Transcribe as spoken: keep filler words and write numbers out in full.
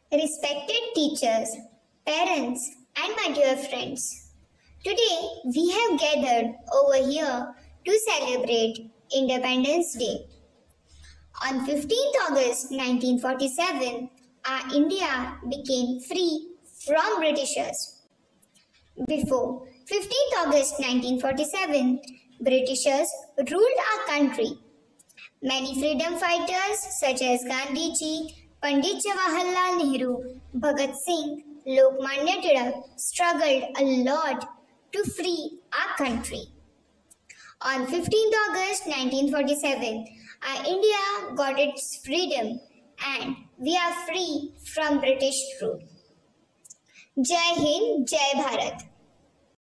Respected teachers, parents, and my dear friends, today we have gathered over here to celebrate Independence Day. On fifteenth August nineteen forty-seven, our India became free from Britishers. Before fifteenth August nineteen forty-seven, Britishers ruled our country. Many freedom fighters such as Gandhi Ji, Pandit Jawaharlal Nehru, Bhagat Singh, Lokmanya Tilak struggled a lot to free our country. On fifteenth August nineteen forty-seven, our India got its freedom and we are free from British rule. Jai Hind, Jai Bharat.